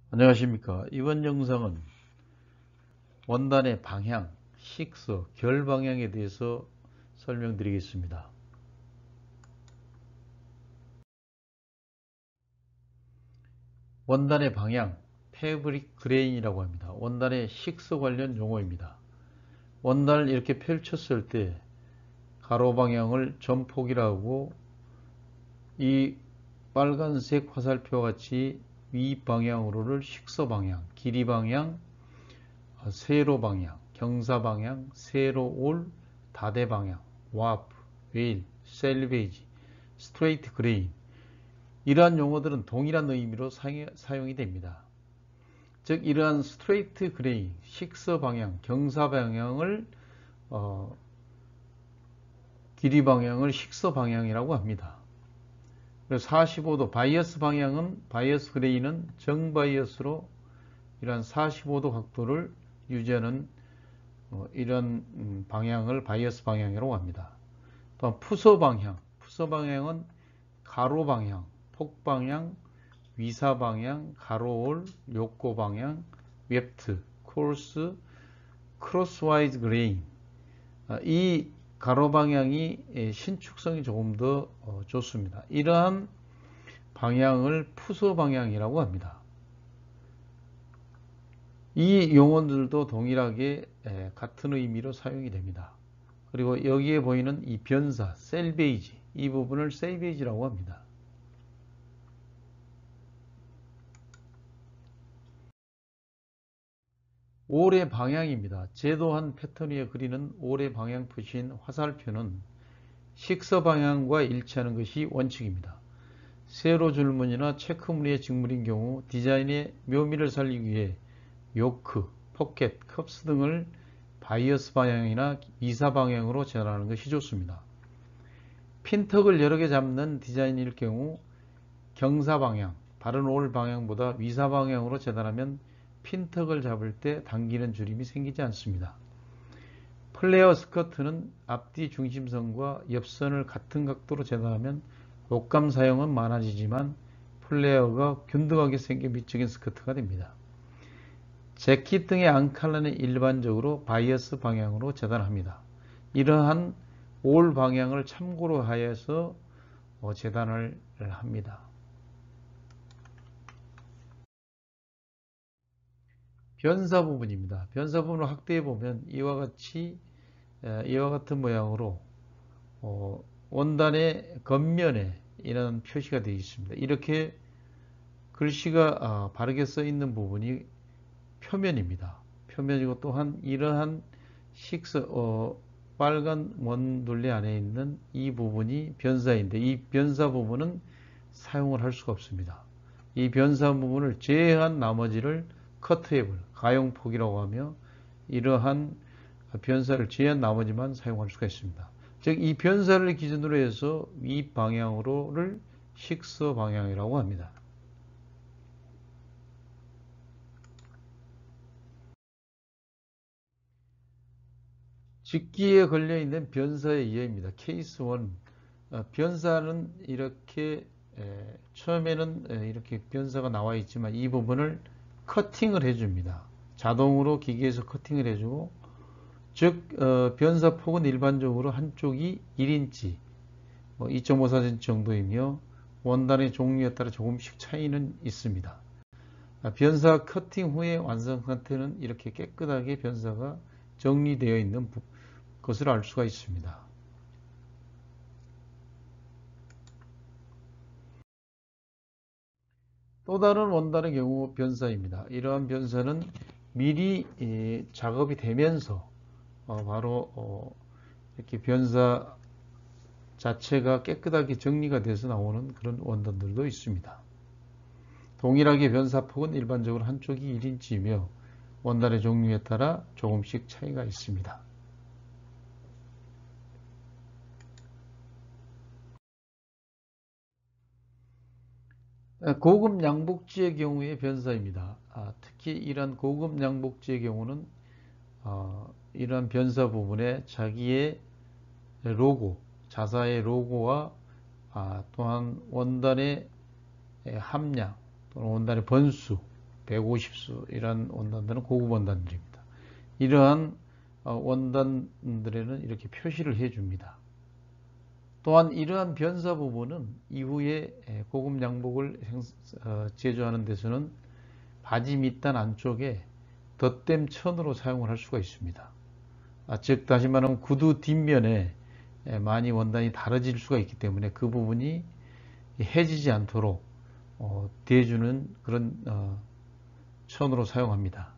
안녕하십니까. 이번 영상은 원단의 방향, 식서, 결 방향에 대해서 설명드리겠습니다. 원단의 방향, 패브릭 그레인이라고 합니다. 원단의 식서 관련 용어입니다. 원단을 이렇게 펼쳤을 때 가로 방향을 전폭이라고, 이 빨간색 화살표와 같이 위 방향으로를 식서 방향, 길이 방향, 세로 방향, 경사 방향, 세로 올, 다대 방향, 와프, 웨일, 셀베이지, 스트레이트 그레인, 이러한 용어들은 동일한 의미로 사용이 됩니다. 즉 이러한 스트레이트 그레인, 식서 방향, 경사 방향을 길이 방향을 식서 방향이라고 합니다. 그래서 45도 바이어스 방향은, 바이어스 그레인은 정바이어스로 이러한 45도 각도를 유지하는 이런 방향을 바이어스 방향이라고 합니다. 또한 푸서 방향, 푸서 방향은 가로 방향, 폭 방향, 위사 방향, 가로올, 욕고 방향, 웹트, 코스, 크로스와이즈 그레인. 이 가로 방향이 신축성이 조금 더 좋습니다. 이러한 방향을 푸서 방향이라고 합니다. 이 용어들도 동일하게 같은 의미로 사용이 됩니다. 그리고 여기에 보이는 이 변사, 셀베이지, 이 부분을 셀베이지라고 합니다. 올의 방향입니다. 제도한 패턴 위에 그리는 올의 방향 표시인 화살표는 식서 방향과 일치하는 것이 원칙입니다. 세로 줄무늬나 체크무늬의 직물인 경우 디자인의 묘미를 살리기 위해 요크, 포켓, 컵스 등을 바이어스 방향이나 이사 방향으로 전환하는 것이 좋습니다. 핀턱을 여러 개 잡는 디자인일 경우 경사 방향, 바른 올 방향보다 위사 방향으로 재단하면 핀턱을 잡을 때 당기는 주림이 생기지 않습니다. 플레어 스커트는 앞뒤 중심선과 옆선을 같은 각도로 재단하면 옷감 사용은 많아지지만 플레어가 균등하게 생겨 미적인 스커트가 됩니다. 재킷 등의 앙칼라는 일반적으로 바이어스 방향으로 재단합니다. 이러한 올 방향을 참고로 하여서 재단을 합니다. 변사 부분입니다. 변사 부분을 확대해 보면 이와 같은 모양으로 원단의 겉면에 이런 표시가 되어 있습니다. 이렇게 글씨가 바르게 써 있는 부분이 표면입니다. 표면이고, 또한 이러한 빨간 원둘레 안에 있는 이 부분이 변사인데, 이 변사 부분은 사용을 할 수가 없습니다. 이 변사 부분을 제외한 나머지를 커트able, 가용폭이라고 하며, 이러한 변사를 제외한 나머지만 사용할 수가 있습니다. 즉 이 변사를 기준으로 해서 위 방향으로를 식서 방향이라고 합니다. 직기에 걸려있는 변사의 예입니다. 케이스 1. 변사는 이렇게 처음에는 이렇게 변사가 나와 있지만 이 부분을 커팅을 해줍니다. 자동으로 기계에서 커팅을 해주고, 즉 변사 폭은 일반적으로 한쪽이 1인치, 2.54cm 정도이며 원단의 종류에 따라 조금씩 차이는 있습니다. 변사 커팅 후에 완성 상태는 이렇게 깨끗하게 변사가 정리되어 있는 것을 알 수가 있습니다. 또 다른 원단의 경우 변사입니다. 이러한 변사는 미리 작업이 되면서 바로 이렇게 변사 자체가 깨끗하게 정리가 돼서 나오는 그런 원단들도 있습니다. 동일하게 변사폭은 일반적으로 한쪽이 1인치이며 원단의 종류에 따라 조금씩 차이가 있습니다. 고급 양복지의 경우의 변사입니다. 특히 이런 고급 양복지의 경우는 이런 변사 부분에 자기의 로고, 자사의 로고와 또한 원단의 함량 또는 원단의 번수, 150수 이런 원단들은 고급 원단들입니다. 이러한 원단들에는 이렇게 표시를 해줍니다. 또한 이러한 변사 부분은 이후에 고급 양복을 제조하는 데서는 바지 밑단 안쪽에 덧댐 천으로 사용을 할 수가 있습니다. 즉 다시 말하면 구두 뒷면에 많이 원단이 다뤄질 수가 있기 때문에 그 부분이 해지지 않도록 대주는 그런 천으로 사용합니다.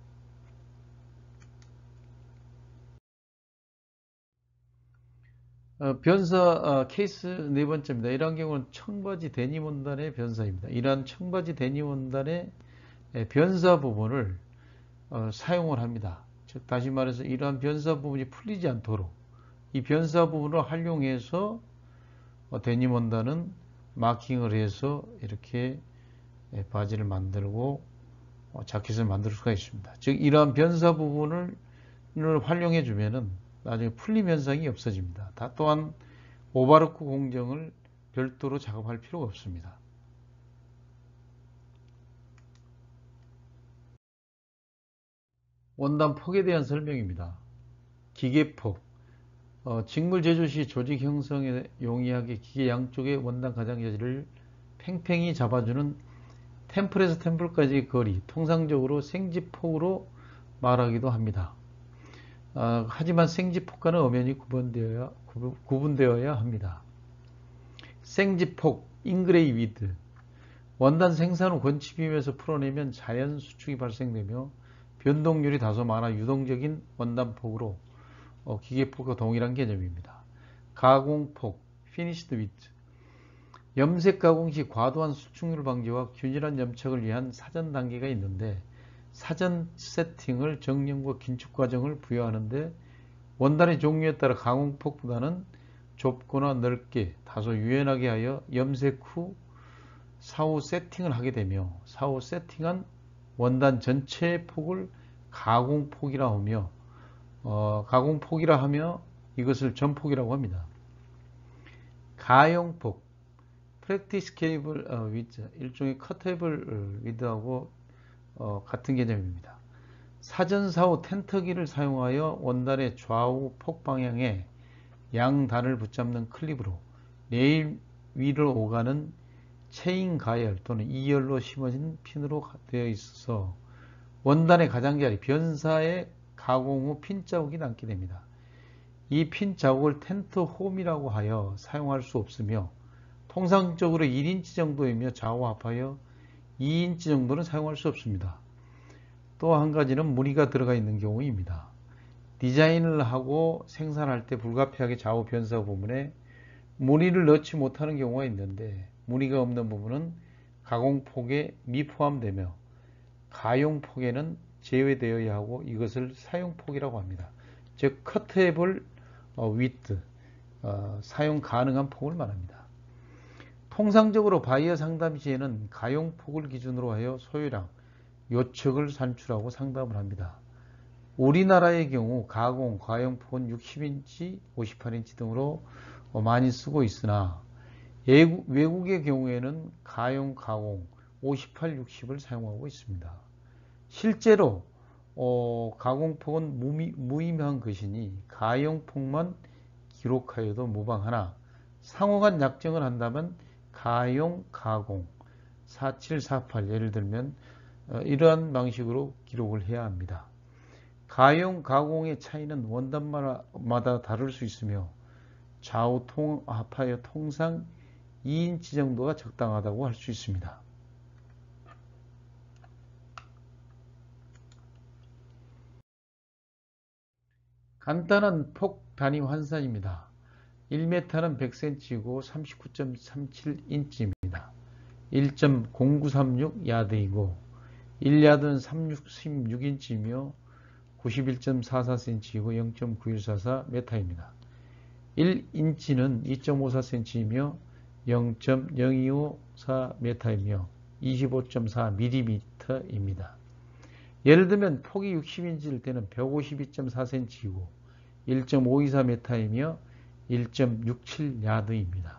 변사 케이스 네 번째입니다. 이러한 경우는 청바지 데님 원단의 변사입니다. 이러한 청바지 데님 원단의 변사 부분을 사용을 합니다. 즉 다시 말해서 이러한 변사 부분이 풀리지 않도록 이 변사 부분을 활용해서 데님 원단은 마킹을 해서 이렇게 바지를 만들고 자켓을 만들 수가 있습니다. 즉 이러한 변사 부분을 활용해 주면은 나중에 풀림 현상이 없어집니다. 또한 오바로크 공정을 별도로 작업할 필요가 없습니다. 원단 폭에 대한 설명입니다. 기계폭, 직물 제조 시 조직 형성에 용이하게 기계 양쪽의 원단 가장자리를 팽팽히 잡아주는 템플에서 템플까지의 거리, 통상적으로 생지폭으로 말하기도 합니다. 하지만 생지폭과는 엄연히 구분되어야 합니다. 생지폭, 인그레이 위드, 원단 생산 후 건치빔에서 풀어내면 자연 수축이 발생되며 변동률이 다소 많아 유동적인 원단폭으로 기계폭과 동일한 개념입니다. 가공폭, finished with, 염색 가공 시 과도한 수축률 방지와 균일한 염착을 위한 사전 단계가 있는데 사전 세팅을 정렬과 긴축 과정을 부여하는데 원단의 종류에 따라 가공폭보다는 좁거나 넓게 다소 유연하게 하여 염색 후 사후 세팅을 하게 되며 사후 세팅한 원단 전체의 폭을 가공폭이라 하며 이것을 전폭이라고 합니다. 가용폭, 프랙티스케이블 위드, 일종의 커테이블 위드하고 같은 개념입니다. 사전 사후 텐터기를 사용하여 원단의 좌우 폭 방향에 양단을 붙잡는 클립으로 네일 위를 오가는 체인 가열 또는 2열로 심어진 핀으로 되어 있어서 원단의 가장자리 변사의 가공 후 핀 자국이 남게 됩니다. 이 핀 자국을 텐트 홈이라고 하여 사용할 수 없으며 통상적으로 1인치 정도이며 좌우 합하여 2인치 정도는 사용할 수 없습니다. 또 한 가지는 무늬가 들어가 있는 경우입니다. 디자인을 하고 생산할 때 불가피하게 좌우 변사 부분에 무늬를 넣지 못하는 경우가 있는데 무늬가 없는 부분은 가공폭에 미포함되며 가용폭에는 제외되어야 하고 이것을 사용폭이라고 합니다. 즉 커트able width, 사용 가능한 폭을 말합니다. 통상적으로 바이어 상담 시에는 가용폭을 기준으로 하여 소요량, 요측을 산출하고 상담을 합니다. 우리나라의 경우 가용폭은 60인치, 58인치 등으로 많이 쓰고 있으나 외국의 경우에는 가공 58, 60을 사용하고 있습니다. 실제로 가공폭은 무의미한 것이니 가용폭만 기록하여도 무방하나 상호간 약정을 한다면 가공 4748 예를 들면 이러한 방식으로 기록을 해야 합니다. 가공의 차이는 원단마다 다를 수 있으며 좌우 합하여 통상 2인치 정도가 적당하다고 할 수 있습니다. 간단한 폭 단위 환산입니다. 1m는 100cm이고 39.37인치입니다. 1.0936 야드이고 1야드는 36인치이며 91.44cm이고 0.9144 m입니다. 1인치는 2.54cm이며 0.0254 m이며 25.4mm입니다. 예를 들면 폭이 60인치일 때는 152.4cm이고 1.524m이며 1.67 야드입니다.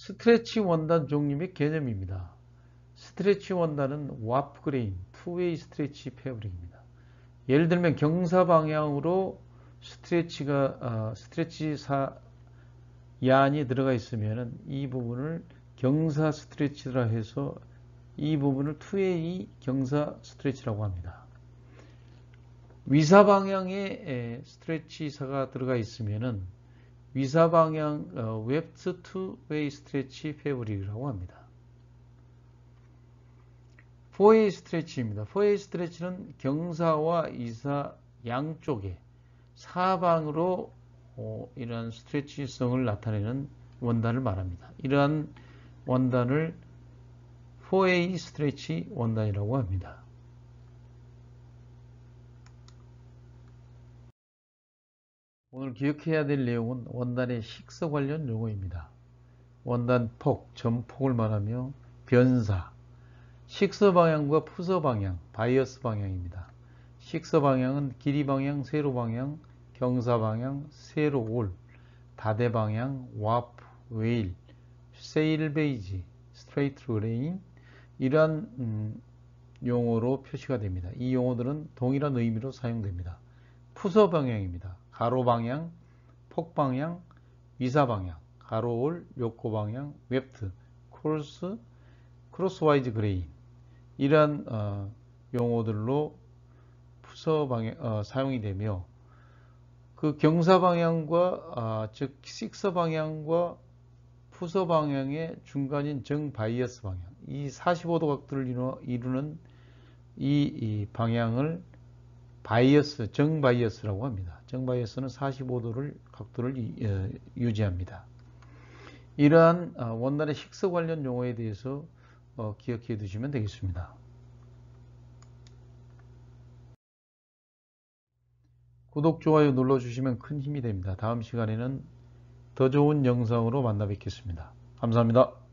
스트레치 원단 종류 및 개념입니다. 스트레치 원단은 와프 그레인, 투웨이 스트레치 패브릭입니다. 예를 들면 경사 방향으로 스트레치 얀이 들어가 있으면 이 부분을 경사 스트레치라 해서 이 부분을 투웨이 경사 스트레치라고 합니다. 위사 방향에 스트레치사가 들어가 있으면은 위사 방향 웹트 투웨이 스트레치 패브릭이라고 합니다. 포웨이 스트레치입니다. 포웨이 스트레치는 경사와 이사 양쪽에 사방으로 이러한 스트레치성을 나타내는 원단을 말합니다. 이러한 원단을 포웨이 스트레치 원단이라고 합니다. 오늘 기억해야 될 내용은 원단의 식서 관련 용어입니다. 원단 폭, 전폭을 말하며 변사, 식서 방향과 푸서 방향, 바이어스 방향입니다. 식서 방향은 길이 방향, 세로 방향, 경사 방향, 세로 올, 다대 방향, 와프, 웨일, 세일 베이지, 스트레이트 레인 이러한 용어로 표시가 됩니다. 이 용어들은 동일한 의미로 사용됩니다. 푸서 방향입니다. 가로 방향, 폭 방향, 위사 방향, 가로 올, 요코 방향, 웹트, 크로스와이즈 그레인 이러한 용어들로 푸서 방향 사용이 되며 그 경사 방향과 즉 식서 방향과 푸서 방향의 중간인 정 바이어스 방향 이 45도 각도를 이루는 이 방향을 바이어스, 정 바이어스라고 합니다. 정 바이어스는 45도를 각도를 유지합니다. 이러한 원단의 식서 관련 용어에 대해서 기억해 두시면 되겠습니다. 구독, 좋아요 눌러주시면 큰 힘이 됩니다. 다음 시간에는 더 좋은 영상으로 만나 뵙겠습니다. 감사합니다.